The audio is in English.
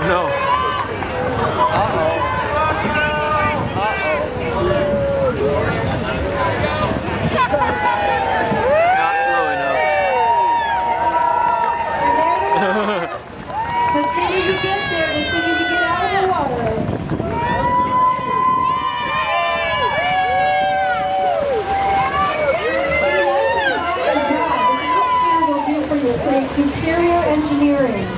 No. Uh-oh. Not slow enough. And there they are. The sooner you get there, the sooner you get out of the water. See, nice and high and dry. This is what fear will do for you. It creates superior engineering.